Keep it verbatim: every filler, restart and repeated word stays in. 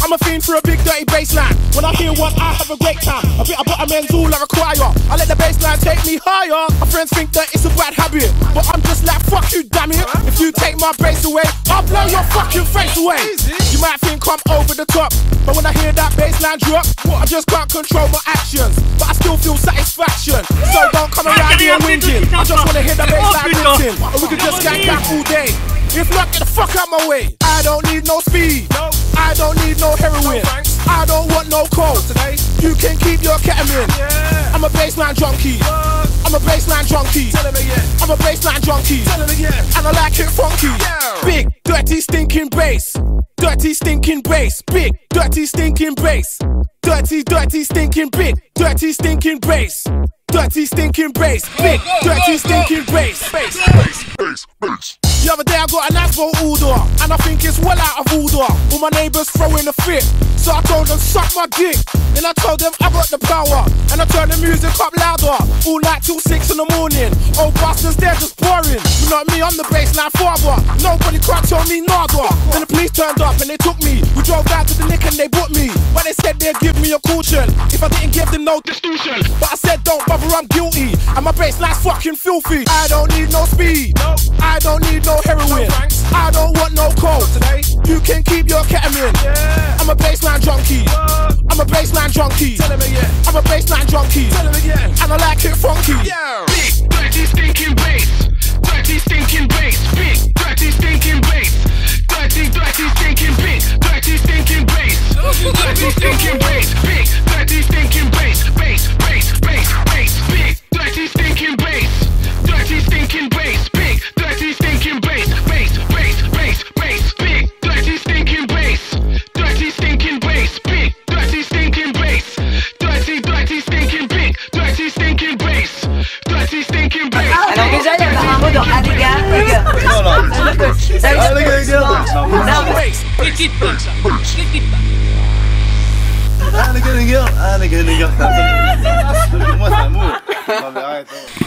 I'm a fiend for a big dirty bassline. When I hear one, I have a great time. A bit of bottomends all I require. I let the bassline take me higher. My friends think that it's a bad habit, but I'm just like, fuck you, damn it. If you take my bass away, I'll blow your fucking face away. You might think I'm over the top, but when I hear that bassline drop, I just can't control my actions, but I still feel satisfaction. So don't come around here whinging. I just wanna hear the bassline rinsing, or we could just gang back all day. If not, get the fuck out my way. I don't need no speed, I don't need no heroin, I don't want no coke. You can keep your ketamine. I'm a bassline junkie, I'm a bassline junkie, I'm a bassline junkie, and I like it funky. Big, dirty, stinking bass, dirty, stinking bass, big, dirty, stinking bass, dirty, dirty, stinking big, dirty, stinking bass, dirty, stinking bass, big, dirty, stinking bass, bass, bass, bass, bass. The other day I got a nice boat order, and I think it's well out of order. All my neighbours throwing a fit, so I told them suck my dick. Then I told them I got the power, and I turned the music up louder, all night till six in the morning. Old bastards, they're just boring. You know me, I'm the bassline father. Nobody can't tell me nada. Then the police turned up and they took me. We drove down to the lick and they booked me, but they said they'd give me a caution if I didn't give them no distortion. But I said don't bother, I'm guilty, and my bassline's fucking filthy. I don't need no speed, I don't need no heroin, I don't want no coke. You can keep your ketamine. I'm a bassline junkie, I'm a bassline junkie, I'm a bassline junkie, and I like it funky. Big, dirty, stinking bass, dirty, stinking bass, big, dirty, stinking bass, dirty, dirty, stinking big, dirty, stinking bass, dirty, stinking bass, big, dirty, stinking bass, bass, bass, bass, bass, big, dirty, stinking bass, dirty, stinking bass, big, dirty, stinking bass, bass, bass, bass, bass, big, dirty, stinking bass, dirty, stinking bass, big, dirty, stinking bass, dirty, dirty, stinking big, dirty, stinking bass, dirty, stinking bass. Alors déjà il y a un mot dans ah les gars, les gars. Non non. Ah les gars les gars. Ah les gars les gars. Ah les gars les gars. Moi c'est un mot. Non mais arrête.